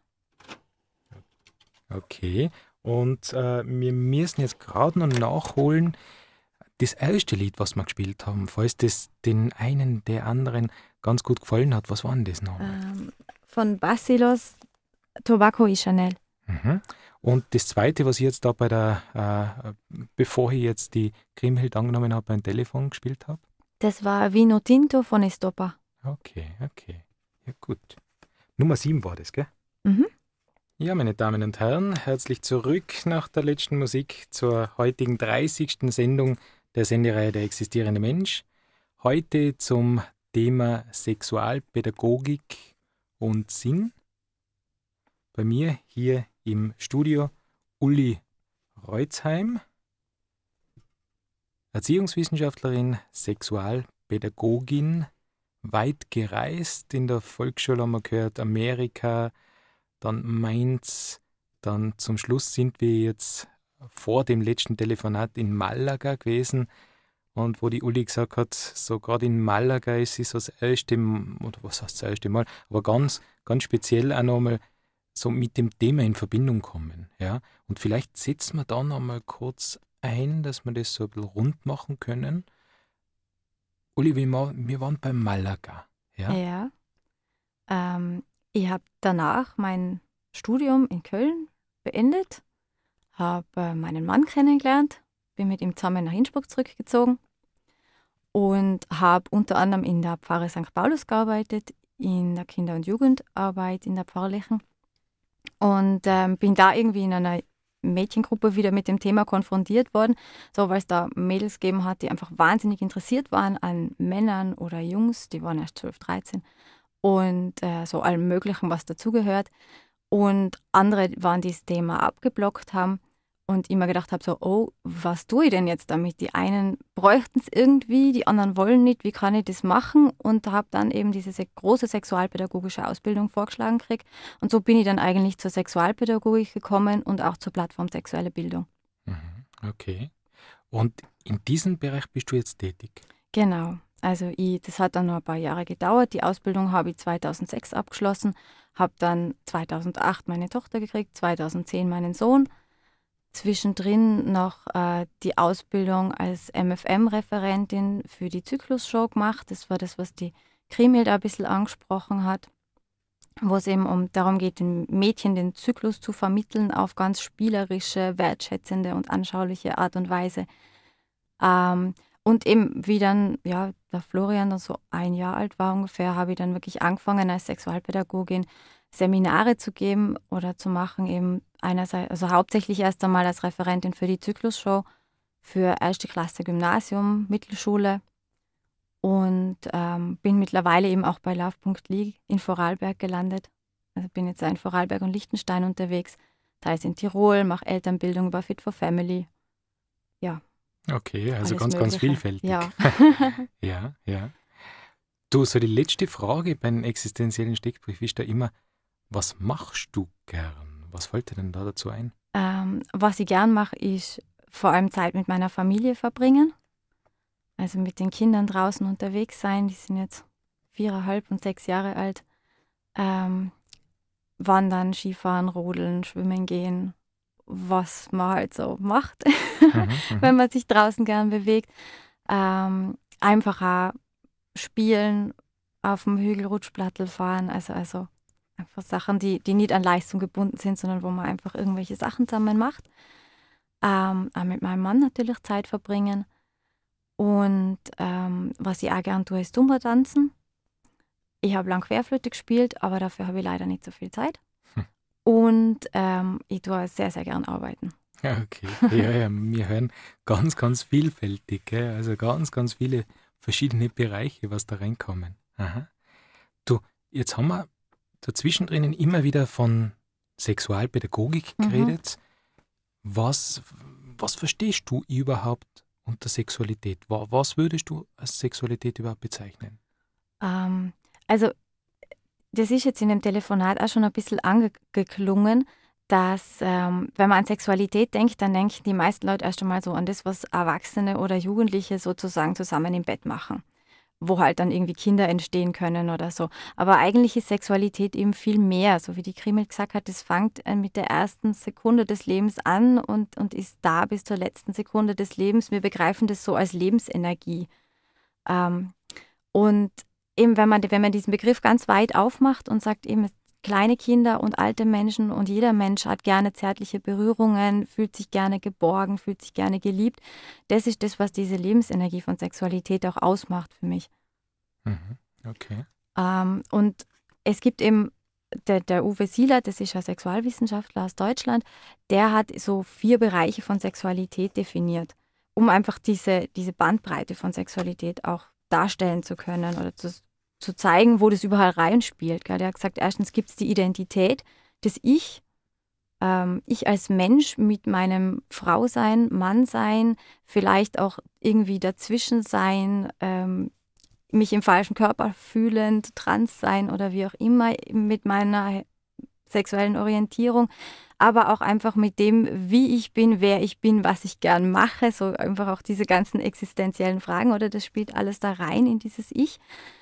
Speaker 1: Okay, und äh, wir müssen jetzt gerade noch nachholen, das erste Lied, was wir gespielt haben, falls das den einen, der anderen ganz gut gefallen hat. Was war denn das noch?
Speaker 2: Ähm, von Basilos Tobacco y Chanel.
Speaker 1: Mhm. Und das Zweite, was ich jetzt da bei der, äh, bevor ich jetzt die Kriemhild angenommen habe, beim Telefon gespielt habe?
Speaker 2: Das war Vino Tinto von Estopa.
Speaker 1: Okay, okay. Ja, gut. Nummer sieben war das, gell?
Speaker 2: Mhm.
Speaker 1: Ja, meine Damen und Herren, herzlich zurück nach der letzten Musik zur heutigen dreißigsten Sendung der Sendereihe Der existierende Mensch. Heute zum Thema Sexualpädagogik und Sinn. Bei mir hier im Studio Uli Reutzheim, Erziehungswissenschaftlerin, Sexualpädagogin, weit gereist. In der Volksschule haben wir gehört, Amerika, dann Mainz, dann zum Schluss sind wir jetzt vor dem letzten Telefonat in Malaga gewesen. Und wo die Uli gesagt hat, so gerade in Malaga ist es das erste Mal, oder was heißt das erste Mal, aber ganz, ganz speziell auch nochmal so mit dem Thema in Verbindung kommen. Ja? Und vielleicht setzen wir da nochmal kurz ein, dass wir das so ein bisschen rund machen können. Uli, wir, ma- wir waren bei Malaga. Ja?
Speaker 2: Ja. Ähm, ich habe danach mein Studium in Köln beendet, habe äh, meinen Mann kennengelernt, bin mit ihm zusammen nach Innsbruck zurückgezogen und habe unter anderem in der Pfarre Sankt Paulus gearbeitet, in der Kinder- und Jugendarbeit in der pfarrlichen und ähm, bin da irgendwie in einer Mädchengruppe wieder mit dem Thema konfrontiert worden, so weil es da Mädels gegeben hat, die einfach wahnsinnig interessiert waren an Männern oder Jungs, die waren erst zwölf, dreizehn und äh, so allem Möglichen, was dazugehört. Und andere waren, die das Thema abgeblockt haben und immer gedacht habe, so, oh, was tue ich denn jetzt damit? Die einen bräuchten es irgendwie, die anderen wollen nicht, wie kann ich das machen? Und habe dann eben diese se- große sexualpädagogische Ausbildung vorgeschlagen gekriegt. Und so bin ich dann eigentlich zur Sexualpädagogik gekommen und auch zur Plattform Sexuelle Bildung.
Speaker 1: Mhm. Okay. Und in diesem Bereich bist du jetzt tätig?
Speaker 2: Genau. Also ich, das hat dann noch ein paar Jahre gedauert. Die Ausbildung habe ich zweitausendsechs abgeschlossen, habe dann zweitausendacht meine Tochter gekriegt, zweitausendzehn meinen Sohn. Zwischendrin noch äh, die Ausbildung als M F M-Referentin für die Zyklusshow gemacht. Das war das, was die Kriemhild ein bisschen angesprochen hat, wo es eben um, darum geht, den Mädchen den Zyklus zu vermitteln auf ganz spielerische, wertschätzende und anschauliche Art und Weise. Ähm, und eben, wie dann, ja, der Florian dann so ein Jahr alt war ungefähr, habe ich dann wirklich angefangen, als Sexualpädagogin Seminare zu geben oder zu machen, eben einerseits, also hauptsächlich erst einmal als Referentin für die Zyklusshow für erste Klasse Gymnasium, Mittelschule und ähm, bin mittlerweile eben auch bei Love.League in Vorarlberg gelandet. Also bin jetzt in Vorarlberg und Liechtenstein unterwegs, teils in Tirol, mache Elternbildung über Fit for Family. Ja,
Speaker 1: Okay, also
Speaker 2: alles
Speaker 1: ganz, ganz
Speaker 2: Mögliche.
Speaker 1: vielfältig.
Speaker 2: Ja.
Speaker 1: Ja, ja. Du, so die letzte Frage beim existenziellen Steckbrief ist da immer, was machst du gern? Was fällt dir denn da dazu ein?
Speaker 2: Ähm, was ich gern mache, ist vor allem Zeit mit meiner Familie verbringen. Also mit den Kindern draußen unterwegs sein. Die sind jetzt viereinhalb und sechs Jahre alt. Ähm, wandern, Skifahren, rodeln, schwimmen gehen. Was man halt so macht,
Speaker 1: Mhm, mhm.
Speaker 2: wenn man sich draußen gern bewegt. Ähm, einfach auch spielen, auf dem Hügel Rutschplattel fahren. Also, also einfach Sachen, die, die nicht an Leistung gebunden sind, sondern wo man einfach irgendwelche Sachen zusammen macht. Ähm, auch mit meinem Mann natürlich Zeit verbringen. Und ähm, was ich auch gern tue, ist Zumba tanzen. Ich habe lang Querflöte gespielt, aber dafür habe ich leider nicht so viel Zeit.
Speaker 1: Hm.
Speaker 2: Und ähm, ich tue sehr, sehr gern arbeiten.
Speaker 1: Ja, okay. Ja, ja, wir hören ganz, ganz vielfältig, gell? Also ganz, ganz viele verschiedene Bereiche, was da reinkommen. Aha. Du, jetzt haben wir dazwischen drinnen immer wieder von Sexualpädagogik
Speaker 2: Mhm.
Speaker 1: geredet. Was, was verstehst du überhaupt unter Sexualität? Wa- Was würdest du als Sexualität überhaupt bezeichnen?
Speaker 2: Ähm, also, das ist jetzt in dem Telefonat auch schon ein bisschen angeklungen, dass, ähm, wenn man an Sexualität denkt, dann denken die meisten Leute erst einmal so an das, was Erwachsene oder Jugendliche sozusagen zusammen im Bett machen, wo halt dann irgendwie Kinder entstehen können oder so. Aber eigentlich ist Sexualität eben viel mehr, so wie die Kriemel gesagt hat, das fängt äh, mit der ersten Sekunde des Lebens an und, und ist da bis zur letzten Sekunde des Lebens. Wir begreifen das so als Lebensenergie. Ähm, und eben, wenn man, wenn man diesen Begriff ganz weit aufmacht und sagt, eben, es kleine Kinder und alte Menschen und jeder Mensch hat gerne zärtliche Berührungen, fühlt sich gerne geborgen, fühlt sich gerne geliebt. Das ist das, was diese Lebensenergie von Sexualität auch ausmacht für mich.
Speaker 1: Mhm. Okay.
Speaker 2: Ähm, und es gibt eben, der, der Uwe Sieler, das ist ein Sexualwissenschaftler aus Deutschland, der hat so vier Bereiche von Sexualität definiert, um einfach diese, diese Bandbreite von Sexualität auch darstellen zu können oder zu, zu zeigen, wo das überall reinspielt. Gell? Der hat gesagt, erstens gibt es die Identität, das Ich, ähm, ich als Mensch mit meinem Frausein, Mannsein, vielleicht auch irgendwie dazwischen sein, ähm, mich im falschen Körper fühlend, trans sein oder wie auch immer mit meiner sexuellen Orientierung, aber auch einfach mit dem, wie ich bin, wer ich bin, was ich gern mache, so einfach auch diese ganzen existenziellen Fragen, oder das spielt alles da rein in dieses Ich.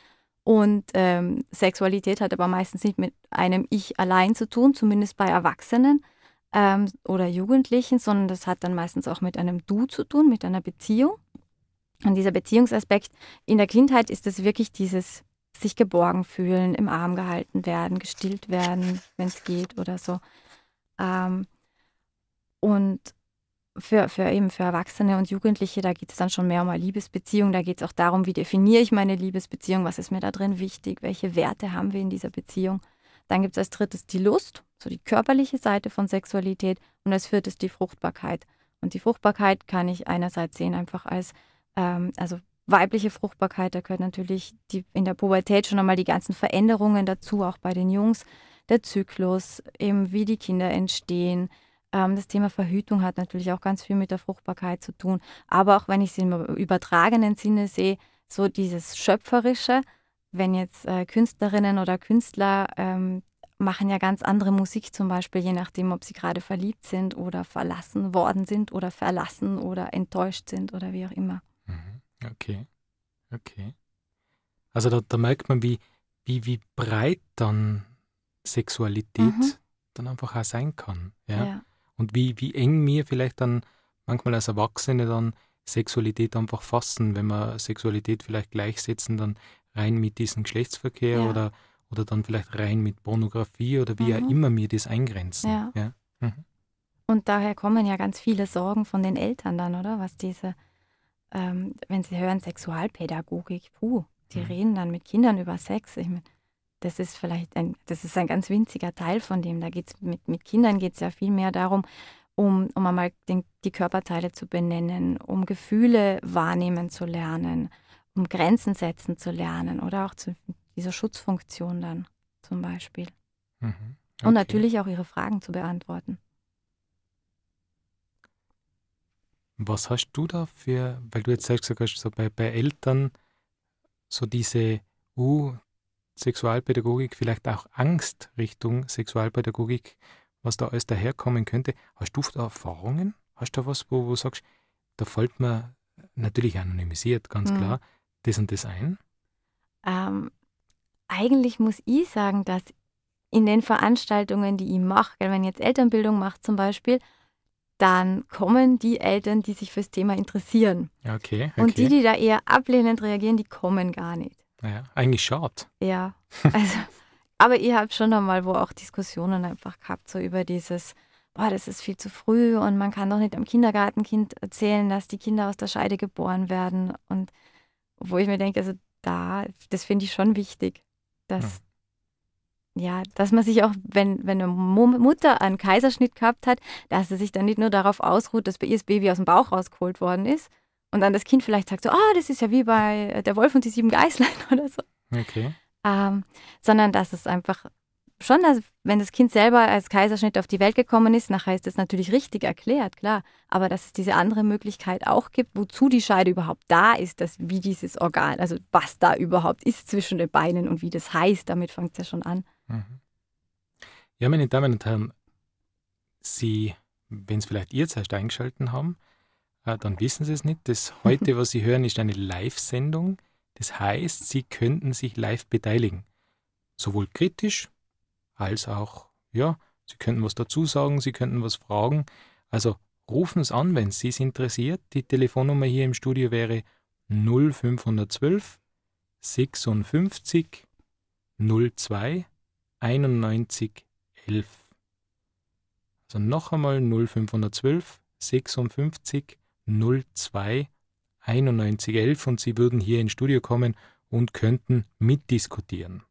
Speaker 2: Und ähm, Sexualität hat aber meistens nicht mit einem Ich allein zu tun, zumindest bei Erwachsenen ähm, oder Jugendlichen, sondern das hat dann meistens auch mit einem Du zu tun, mit einer Beziehung. Und dieser Beziehungsaspekt in der Kindheit ist es wirklich dieses sich geborgen fühlen, im Arm gehalten werden, gestillt werden, wenn es geht oder so. Ähm, und für, für eben für Erwachsene und Jugendliche, da geht es dann schon mehr um eine Liebesbeziehung. Da geht es auch darum, wie definiere ich meine Liebesbeziehung, was ist mir da drin wichtig, welche Werte haben wir in dieser Beziehung. Dann gibt es als drittes die Lust, so die körperliche Seite von Sexualität, und als viertes die Fruchtbarkeit. Und die Fruchtbarkeit kann ich einerseits sehen einfach als, ähm, also weibliche Fruchtbarkeit, da gehört natürlich die, in der Pubertät schon einmal die ganzen Veränderungen dazu, auch bei den Jungs, der Zyklus, eben wie die Kinder entstehen. Ähm, das Thema Verhütung hat natürlich auch ganz viel mit der Fruchtbarkeit zu tun. Aber auch wenn ich es im übertragenen Sinne sehe, so dieses Schöpferische, wenn jetzt äh, Künstlerinnen oder Künstler ähm, machen ja ganz andere Musik zum Beispiel, je nachdem, ob sie gerade verliebt sind oder verlassen worden sind oder verlassen oder enttäuscht sind oder wie auch immer.
Speaker 1: Mhm. Okay. Okay. Also da, da merkt man, wie, wie, wie breit dann Sexualität
Speaker 2: Mhm.
Speaker 1: dann einfach auch sein kann. Ja?
Speaker 2: Ja.
Speaker 1: Und wie, wie eng wir vielleicht dann manchmal als Erwachsene dann Sexualität einfach fassen, wenn wir Sexualität vielleicht gleichsetzen, dann rein mit diesem Geschlechtsverkehr
Speaker 2: Ja.
Speaker 1: oder, oder dann vielleicht rein mit Pornografie oder wie auch
Speaker 2: Mhm.
Speaker 1: immer wir das eingrenzen.
Speaker 2: Ja.
Speaker 1: Ja? Mhm.
Speaker 2: Und daher kommen ja ganz viele Sorgen von den Eltern dann, oder? Was diese, ähm, wenn sie hören Sexualpädagogik, puh, die
Speaker 1: Mhm.
Speaker 2: reden dann mit Kindern über Sex. Ich mein, das ist vielleicht ein, das ist ein ganz winziger Teil von dem. Da geht's mit, mit Kindern geht es ja viel mehr darum, um, um einmal den, die Körperteile zu benennen, um Gefühle wahrnehmen zu lernen, um Grenzen setzen zu lernen oder auch zu dieser Schutzfunktion dann zum Beispiel.
Speaker 1: Mhm.
Speaker 2: Und
Speaker 1: Okay.
Speaker 2: natürlich auch ihre Fragen zu beantworten.
Speaker 1: Was hast du da für, weil du jetzt selbst gesagt hast, so bei, bei Eltern so diese, uh, Sexualpädagogik, vielleicht auch Angst Richtung Sexualpädagogik, was da alles daherkommen könnte. Hast du da Erfahrungen? Hast du da was, wo du sagst, da fällt mir natürlich anonymisiert, ganz
Speaker 2: Hm.
Speaker 1: klar, das und das ein?
Speaker 2: Ähm, eigentlich muss ich sagen, dass in den Veranstaltungen, die ich mache, gell, wenn ich jetzt Elternbildung mache zum Beispiel, dann kommen die Eltern, die sich fürs Thema interessieren.
Speaker 1: Ja, okay, okay.
Speaker 2: Und die, die da eher ablehnend reagieren, die kommen gar nicht.
Speaker 1: Naja, eigentlich schade.
Speaker 2: Ja, also, aber ihr habt schon einmal wo auch Diskussionen einfach gehabt, so über dieses, boah, das ist viel zu früh und man kann doch nicht am Kindergartenkind erzählen, dass die Kinder aus der Scheide geboren werden. Und wo ich mir denke, also da, das finde ich schon wichtig, dass, ja, dass man sich auch, wenn, wenn eine Mu- Mutter einen Kaiserschnitt gehabt hat, dass sie sich dann nicht nur darauf ausruht, dass bei ihr das Baby aus dem Bauch rausgeholt worden ist und dann das Kind vielleicht sagt so, ah, das ist ja wie bei Der Wolf und die sieben Geißlein oder so.
Speaker 1: Okay.
Speaker 2: Ähm, sondern dass es einfach schon, also wenn das Kind selber als Kaiserschnitt auf die Welt gekommen ist, nachher ist das natürlich richtig erklärt, klar, aber dass es diese andere Möglichkeit auch gibt, wozu die Scheide überhaupt da ist, dass wie dieses Organ, also was da überhaupt ist zwischen den Beinen und wie das heißt, damit fängt es ja schon an.
Speaker 1: Mhm. Ja, meine Damen und Herren, Sie, wenn es vielleicht ihr erst eingeschaltet haben, äh, dann wissen Sie es nicht. Das heute, was Sie hören, ist eine Live-Sendung. Das heißt, Sie könnten sich live beteiligen. Sowohl kritisch als auch, ja, Sie könnten was dazu sagen, Sie könnten was fragen. Also rufen Sie an, wenn es Sie interessiert. Die Telefonnummer hier im Studio wäre null fünf eins zwei sechsundfünfzig null zwei einundneunzig elf. Also noch einmal null fünf eins zwei sechsundfünfzig null zwei einundneunzig elf und Sie würden hier ins Studio kommen und könnten mitdiskutieren.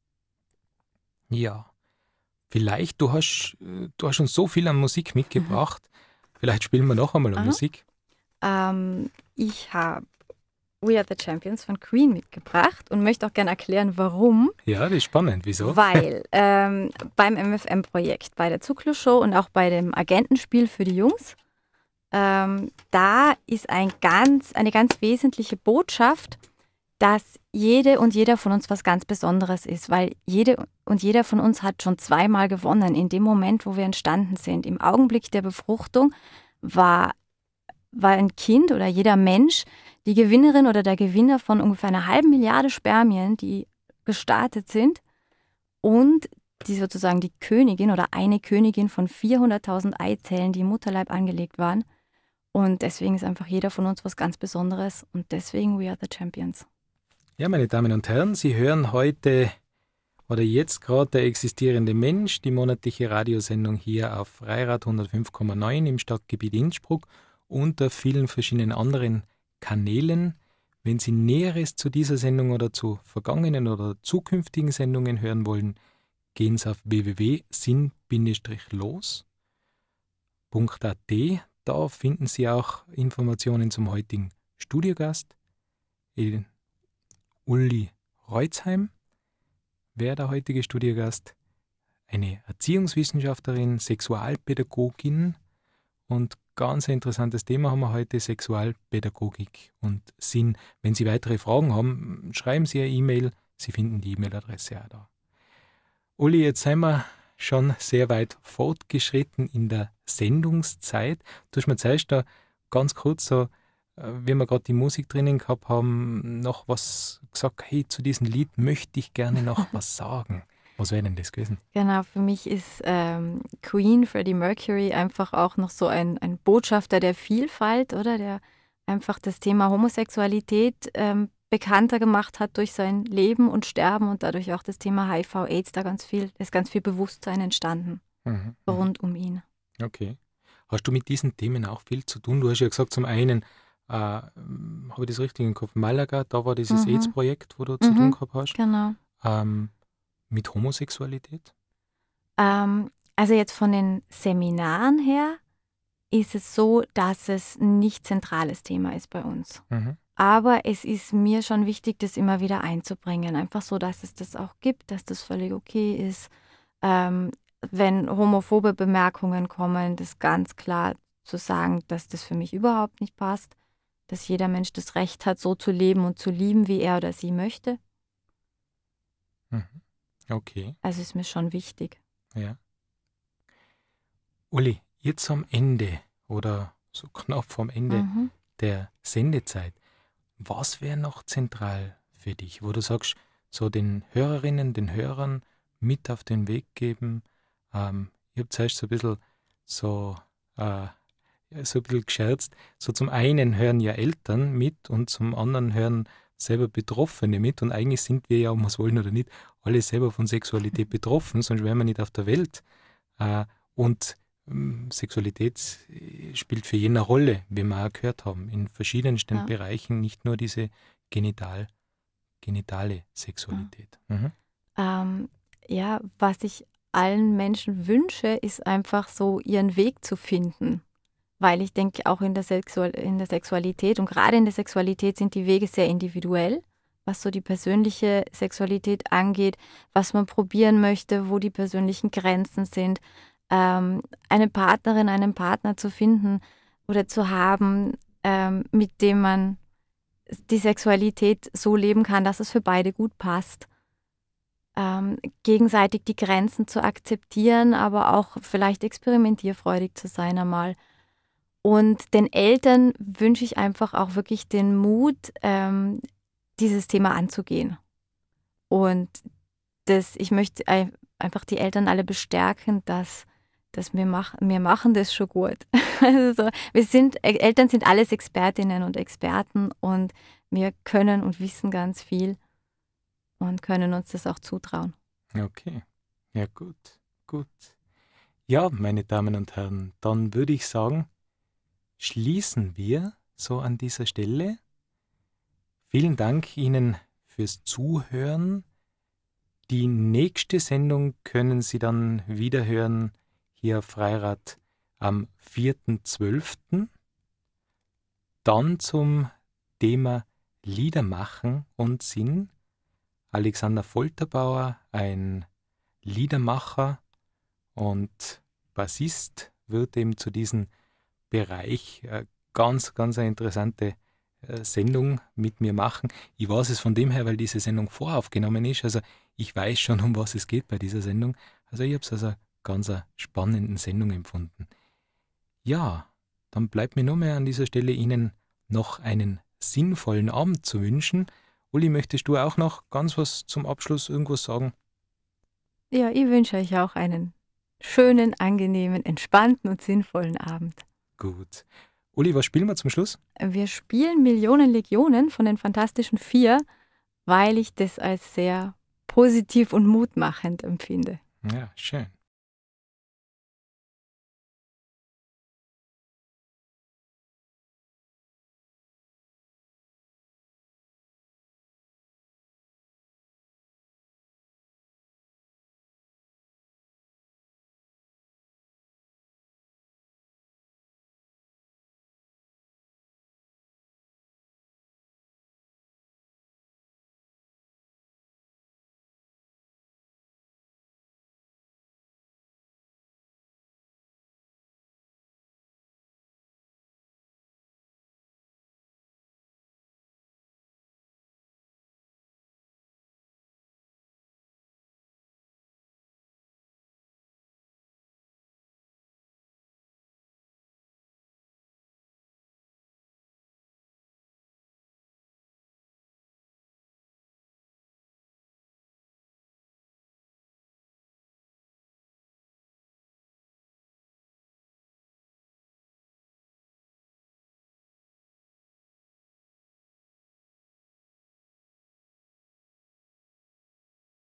Speaker 1: Ja, vielleicht, du hast, du hast uns so viel an Musik mitgebracht, mhm. vielleicht spielen wir noch einmal an
Speaker 2: Aha.
Speaker 1: Musik.
Speaker 2: Ähm, ich habe We Are the Champions von Queen mitgebracht und möchte auch gerne erklären, warum.
Speaker 1: Ja, das ist spannend. Wieso?
Speaker 2: Weil ähm, beim M F M-Projekt, bei der Zyklo-Show und auch bei dem Agentenspiel für die Jungs, ähm, da ist ein ganz, eine ganz wesentliche Botschaft, dass jede und jeder von uns was ganz Besonderes ist, weil jede und jeder von uns hat schon zweimal gewonnen. In dem Moment, wo wir entstanden sind, im Augenblick der Befruchtung, war, war ein Kind oder jeder Mensch die Gewinnerin oder der Gewinner von ungefähr einer halben Milliarde Spermien, die gestartet sind und die sozusagen die Königin oder eine Königin von vierhunderttausend Eizellen, die im Mutterleib angelegt waren. Und deswegen ist einfach jeder von uns was ganz Besonderes und deswegen We Are the Champions.
Speaker 1: Ja, meine Damen und Herren, Sie hören heute oder jetzt gerade der existierende Mensch, die monatliche Radiosendung hier auf Freirad hundertfünf Komma neun im Stadtgebiet Innsbruck unter vielen verschiedenen anderen Kanälen. Wenn Sie Näheres zu dieser Sendung oder zu vergangenen oder zukünftigen Sendungen hören wollen, gehen Sie auf w w w punkt sinn los punkt a t. Da finden Sie auch Informationen zum heutigen Studiogast. Uli Reutzheim wäre der heutige Studiogast. Eine Erziehungswissenschaftlerin, Sexualpädagogin und ganz ein interessantes Thema haben wir heute, Sexualpädagogik und Sinn. Wenn Sie weitere Fragen haben, schreiben Sie eine E-Mail. Sie finden die E-Mail-Adresse auch da. Uli, jetzt sind wir schon sehr weit fortgeschritten in der Sendungszeit. Du hast mir zuerst da ganz kurz so, wie wir gerade die Musik drinnen gehabt haben, noch was gesagt, hey, zu diesem Lied möchte ich gerne noch was sagen. Was wäre denn das gewesen?
Speaker 2: Genau, für mich ist ähm, Queen, Freddie Mercury einfach auch noch so ein, ein Botschafter der Vielfalt, oder? Der einfach das Thema Homosexualität ähm, bekannter gemacht hat durch sein Leben und Sterben und dadurch auch das Thema H I V Aids, da ganz viel, ist ganz viel Bewusstsein entstanden
Speaker 1: Mhm,
Speaker 2: rund um ihn.
Speaker 1: Okay. Hast du mit diesen Themen auch viel zu tun? Du hast ja gesagt, zum einen, äh, habe ich das richtig im Kopf, Malaga, da war dieses
Speaker 2: Mhm.
Speaker 1: AIDS-Projekt, wo du zu
Speaker 2: Mhm,
Speaker 1: tun gehabt hast.
Speaker 2: Genau.
Speaker 1: Ähm, mit Homosexualität?
Speaker 2: Ähm, also jetzt von den Seminaren her ist es so, dass es nicht zentrales Thema ist bei uns.
Speaker 1: Mhm.
Speaker 2: Aber es ist mir schon wichtig, das immer wieder einzubringen. Einfach so, dass es das auch gibt, dass das völlig okay ist. Ähm, wenn homophobe Bemerkungen kommen, das ganz klar zu sagen, dass das für mich überhaupt nicht passt. Dass jeder Mensch das Recht hat, so zu leben und zu lieben, wie er oder sie möchte.
Speaker 1: Mhm. Okay,
Speaker 2: Also ist mir schon wichtig.
Speaker 1: ja. Uli, jetzt am Ende oder so knapp vorm Ende
Speaker 2: Mhm.
Speaker 1: der Sendezeit, was wäre noch zentral für dich, wo du sagst, so den Hörerinnen, den Hörern mit auf den Weg geben? Ähm, ich habe zuerst so ein bisschen so, äh, so ein bisschen gescherzt. So zum einen hören ja Eltern mit und zum anderen hören selber Betroffene mit und eigentlich sind wir ja, ob wir es wollen oder nicht, alle selber von Sexualität betroffen, sonst wären wir nicht auf der Welt. Äh, und ähm, Sexualität äh, spielt für jeden eine Rolle, wie wir auch gehört haben, in verschiedensten
Speaker 2: Ja.
Speaker 1: Bereichen, nicht nur diese genital, genitale Sexualität. Mhm.
Speaker 2: Ähm, ja, was ich allen Menschen wünsche, ist einfach so ihren Weg zu finden. Weil ich denke, auch in der, Sexual in der Sexualität und gerade in der Sexualität sind die Wege sehr individuell, was so die persönliche Sexualität angeht, was man probieren möchte, wo die persönlichen Grenzen sind. Ähm, eine Partnerin, einen Partner zu finden oder zu haben, ähm, mit dem man die Sexualität so leben kann, dass es für beide gut passt. Ähm, gegenseitig die Grenzen zu akzeptieren, aber auch vielleicht experimentierfreudig zu sein einmal. Und den Eltern wünsche ich einfach auch wirklich den Mut, ähm, dieses Thema anzugehen. Und das, ich möchte ein- einfach die Eltern alle bestärken, dass, dass wir, mach, wir machen das schon gut. Also so, wir sind, Eltern sind alles Expertinnen und Experten und wir können und wissen ganz viel und können uns das auch zutrauen.
Speaker 1: Okay, Ja, gut, gut. Ja, meine Damen und Herren, dann würde ich sagen, schließen wir so an dieser Stelle. Vielen Dank Ihnen fürs Zuhören. Die nächste Sendung können Sie dann wiederhören hier auf Freirad am vierten zwölften Dann zum Thema Lieder machen und Sinn. Alexander Folterbauer, ein Liedermacher und Bassist, wird eben zu diesem Bereich äh, ganz, ganz eine interessante äh, Sendung mit mir machen. Ich weiß es von dem her, weil diese Sendung voraufgenommen ist. Also ich weiß schon, um was es geht bei dieser Sendung. Also ich habe es als eine ganz eine spannende Sendung empfunden. Ja, dann bleibt mir nur mehr an dieser Stelle Ihnen noch einen sinnvollen Abend zu wünschen. Uli, möchtest du auch noch ganz was zum Abschluss irgendwas sagen?
Speaker 2: Ja, ich wünsche euch auch einen schönen, angenehmen, entspannten und sinnvollen Abend.
Speaker 1: Gut. Uli, was spielen wir zum Schluss?
Speaker 2: Wir spielen Millionen Legionen von den Fantastischen Vier, weil ich das als sehr positiv und mutmachend empfinde.
Speaker 1: Ja, schön.